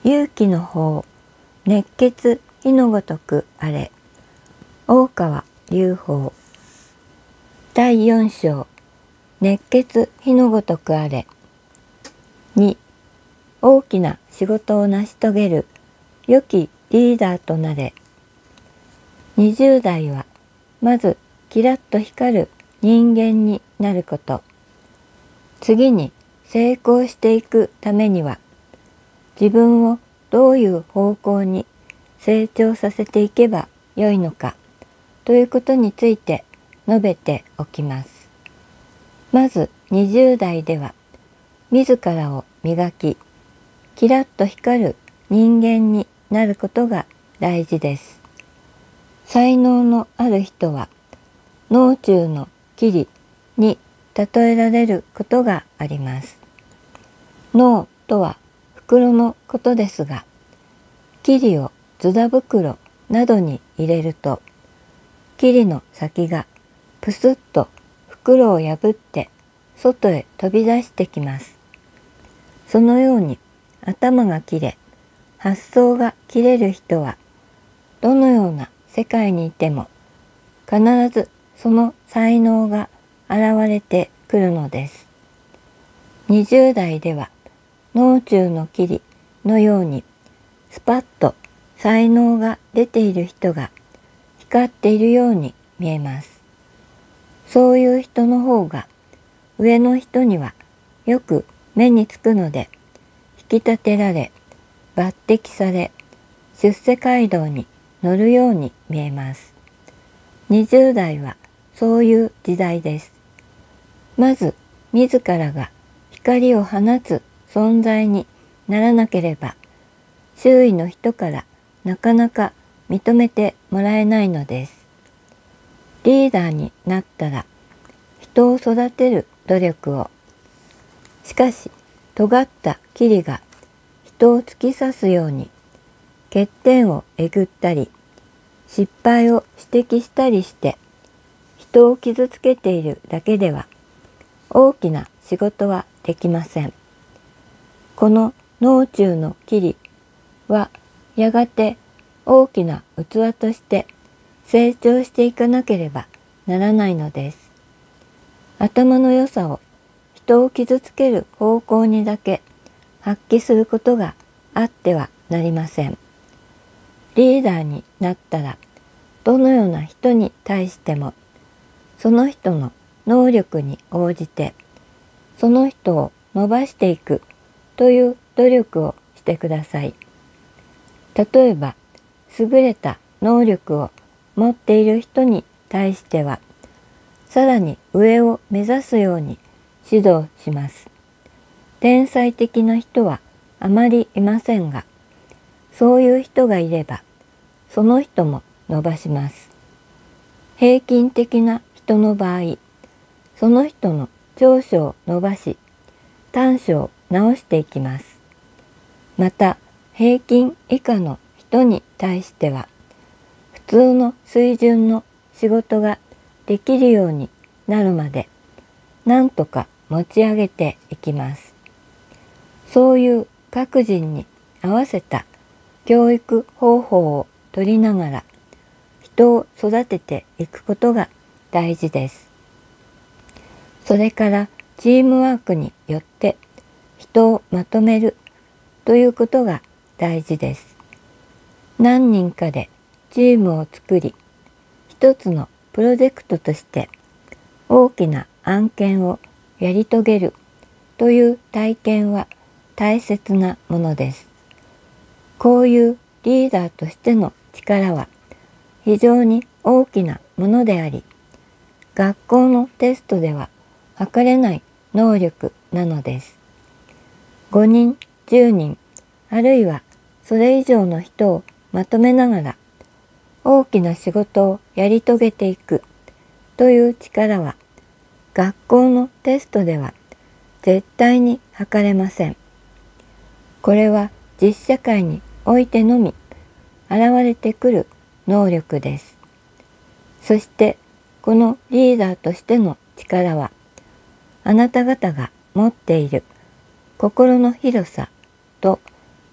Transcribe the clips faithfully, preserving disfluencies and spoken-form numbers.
勇気の方、熱血火のごとくあれ。大川隆法。だいよん章、熱血火のごとくあれ。に、大きな仕事を成し遂げる良きリーダーとなれ。にじゅう代はまずキラッと光る人間になること。次に成功していくためには、自分をどういう方向に成長させていけばよいのかということについて述べておきます。まずにじゅう代では自らを磨き、キラッと光る人間になることが大事です。才能のある人は農中の桐に例えられることがあります。農とは袋のことですが、桐をズダ袋などに入れると、桐の先がプスッと袋を破って外へ飛び出してきます。そのように頭が切れ、発想が切れる人は、どのような世界にいても必ずその才能が現れてくるのです。にじゅう代では農中の桐のようにスパッと才能が出ている人が光っているように見えます。そういう人の方が上の人にはよく目につくので、引き立てられ、抜擢され、出世街道に乗るように見えます。にじゅう代はそういう時代です。まず自らが光を放つ存在にならなければ、周囲の人からなかなか認めてもらえないのです。リーダーになったら、人を育てる努力を。しかし、尖った桐が人を突き刺すように、欠点をえぐったり、失敗を指摘したりして、人を傷つけているだけでは、大きな仕事はできません。この農中の桐は、やがて大きな器として成長していかなければならないのです。頭の良さを人を傷つける方向にだけ発揮することがあってはなりません。リーダーになったら、どのような人に対しても、その人の能力に応じて、その人を伸ばしていくという努力をしてください。例えば、優れた能力を持っている人に対しては、さらに上を目指すように指導します。天才的な人はあまりいませんが、そういう人がいれば、その人も伸ばします。平均的な人の場合、その人の長所を伸ばし、短所を直していきます。また、平均以下の人に対しては、普通の水準の仕事ができるようになるまで、なんとか持ち上げていきます。そういう各人に合わせた教育方法を取りながら、人を育てていくことが大事です。それからチームワークによって人をまとめるということが大事です。何人かでチームを作り、一つのプロジェクトとして大きな案件をやり遂げるという体験は大切なものです。こういうリーダーとしての力は非常に大きなものであり、学校のテストでは測れない能力なのです。ごにん、じゅうにん、あるいはそれ以上の人をまとめながら大きな仕事をやり遂げていくという力は学校のテストでは絶対に測れません。これは実社会においてのみ現れてくる能力です。そしてこのリーダーとしての力は、あなた方が持っている心の広さと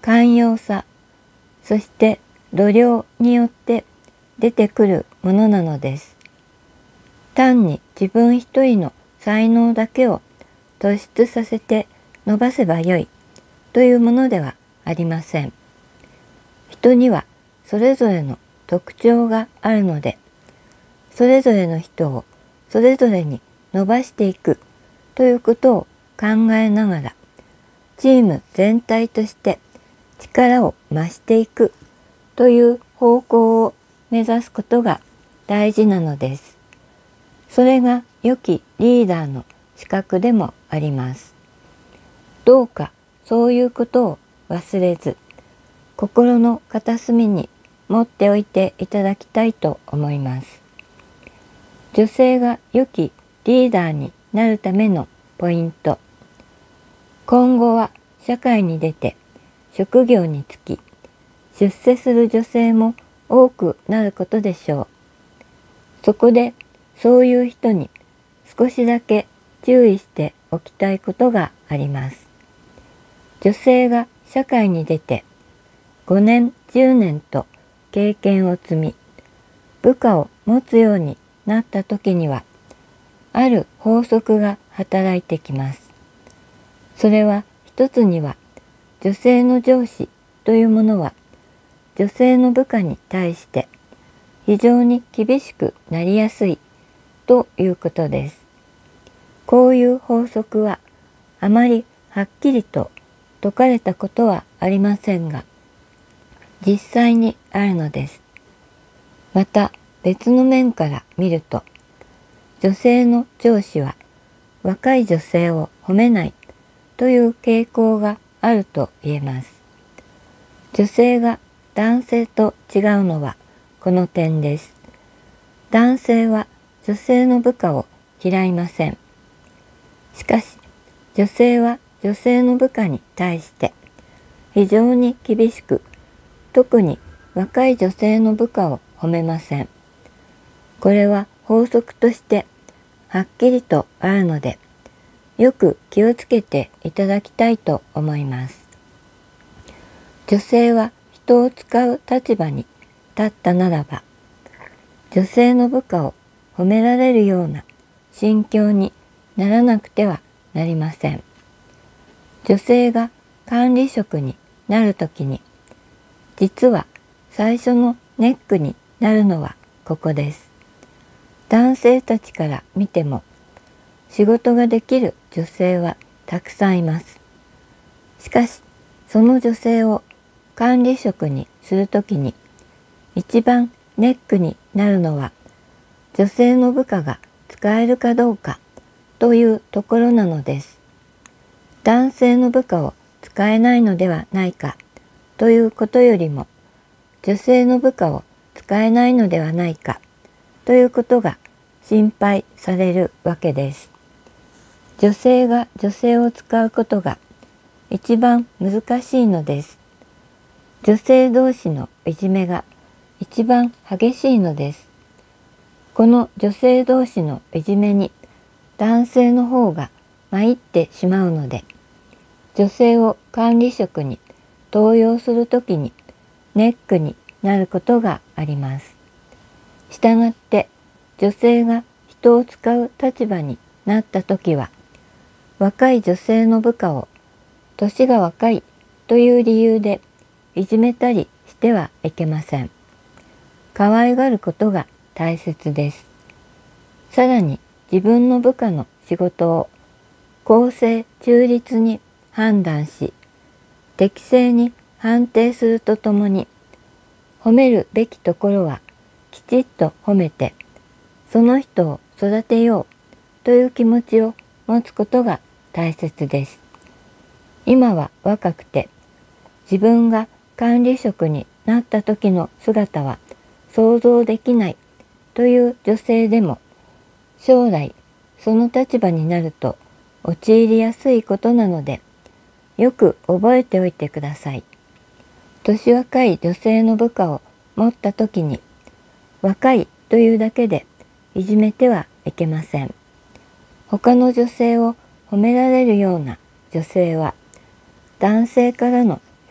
寛容さ、そして度量によって出てくるものなのです。単に自分一人の才能だけを突出させて伸ばせばよいというものではありません。人にはそれぞれの特徴があるので、それぞれの人をそれぞれに伸ばしていくということを考えながら、チーム全体として力を増していくという方向を目指すことが大事なのです。それが良きリーダーの資格でもあります。どうかそういうことを忘れず、心の片隅に持っておいていただきたいと思います。女性が良きリーダーになるためのポイント。今後は社会に出て職業に就き、出世する女性も多くなることでしょう。そこでそういう人に少しだけ注意しておきたいことがあります。女性が社会に出てごねん、じゅうねんと経験を積み、部下を持つようになった時には、ある法則が働いてきます。それは一つには、女性の上司というものは、女性の部下に対して非常に厳しくなりやすいということです。こういう法則はあまりはっきりと説かれたことはありませんが、実際にあるのです。また別の面から見ると、女性の上司は若い女性を褒めないという傾向があると言えます。女性が男性と違うのはこの点です。男性は女性の部下を嫌いません。しかし、女性は女性の部下に対して非常に厳しく、特に若い女性の部下を褒めません。これは法則としてはっきりとあるので、よく気をつけていただきたいと思います。女性は人を使う立場に立ったならば、女性の部下を褒められるような心境にならなくてはなりません。女性が管理職になるときに、実は最初のネックになるのはここです。男性たちから見ても、仕事ができる女性はたくさんいます。しかし、その女性を管理職にするときに、一番ネックになるのは、女性の部下が使えるかどうかというところなのです。男性の部下を使えないのではないかということよりも、女性の部下を使えないのではないかということが心配されるわけです。女性が女性を使うことが一番難しいのです。女性同士のいじめが一番激しいのです。この女性同士のいじめに男性の方が参ってしまうので、女性を管理職に登用するときにネックになることがあります。したがって女性が人を使う立場になったときは、若い女性の部下を年が若いという理由でいじめたりしてはいけません。可愛がることが大切です。さらに自分の部下の仕事を公正中立に判断し、適正に判定するとともに、褒めるべきところはきちっと褒めて、その人を育てようという気持ちを持つことが大切です。今は若くて、自分が管理職になった時の姿は想像できないという女性でも、将来その立場になると陥りやすいことなので、よく覚えておいてください。年若い女性の部下を持った時に、若いというだけでいじめてはいけません。他の女性を褒められるような女性は、男性からの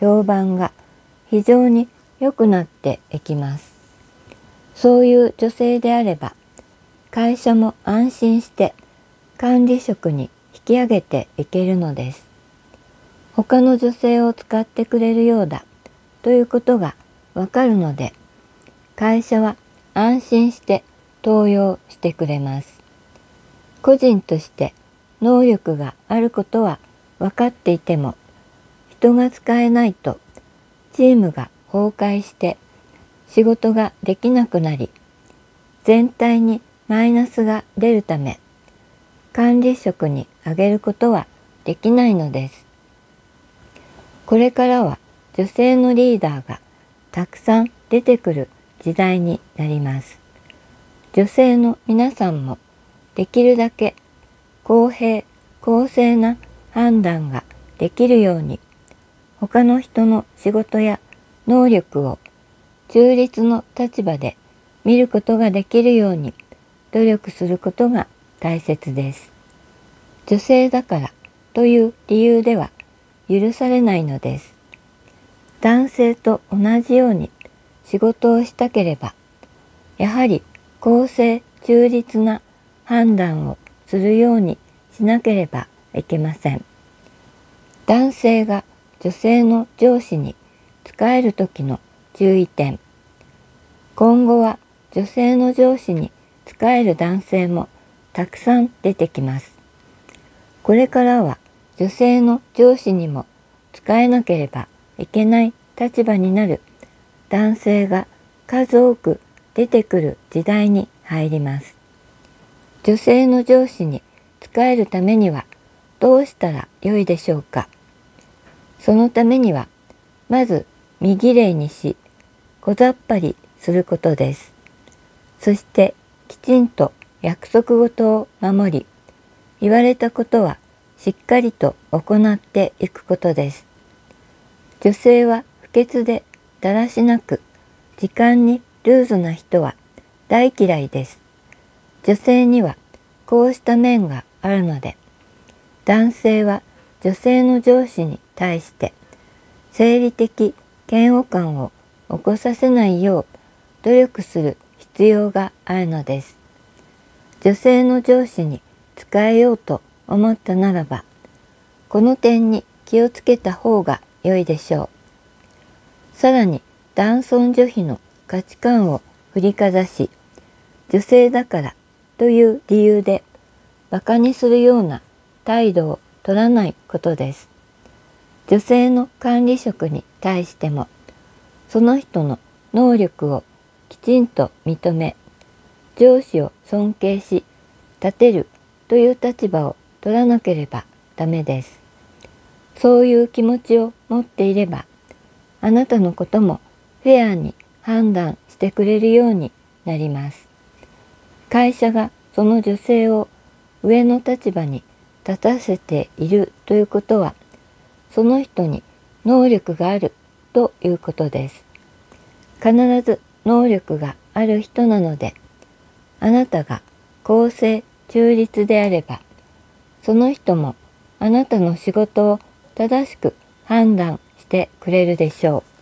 評判が非常に良くなっていきます。そういう女性であれば、会社も安心して管理職に引き上げていけるのです。他の女性を使ってくれるようだということがわかるので、会社は安心して登用してくれます。個人として能力があることは分かっていても、人が使えないとチームが崩壊して仕事ができなくなり、全体にマイナスが出るため、管理職に上げることはできないのです。これからは女性のリーダーがたくさん出てくる時代になります。女性の皆さんもできるだけ公平・公正な判断ができるように、他の人の仕事や能力を中立の立場で見ることができるように努力することが大切です。女性だからという理由では許されないのです。男性と同じように仕事をしたければ、やはり公正中立な判断をするようにしなければいけません。男性が女性の上司に仕える時の注意点。今後は女性の上司に仕える男性もたくさん出てきます。これからは女性の上司にも仕えなければいけない立場になる男性が数多く出てくる時代に入ります。女性の上司に仕えるためにはどうしたらよいでしょうか。そのためには、まず身ぎれいにし、小ざっぱりすることです。そしてきちんと約束事を守り、言われたことはしっかりと行っていくことです。女性は不潔でだらしなく、時間にルーズな人は大嫌いです。女性にはこうした面があるので、男性は女性の上司に対して生理的嫌悪感を起こさせないよう努力する必要があるのです。女性の上司に仕えようと思ったならば、この点に気をつけた方が良いでしょう。さらに男尊女卑の価値観を振りかざし、女性だからという理由で馬鹿にするような態度を取らないことです。女性の管理職に対しても、その人の能力をきちんと認め、上司を尊敬し、立てるという立場を取らなければダメです。そういう気持ちを持っていれば、あなたのこともフェアに判断してくれるようになります。会社がその女性を上の立場に立たせているということは、その人に能力があるということです。必ず能力がある人なので、あなたが公正中立であれば、その人もあなたの仕事を正しく判断してくれるでしょう。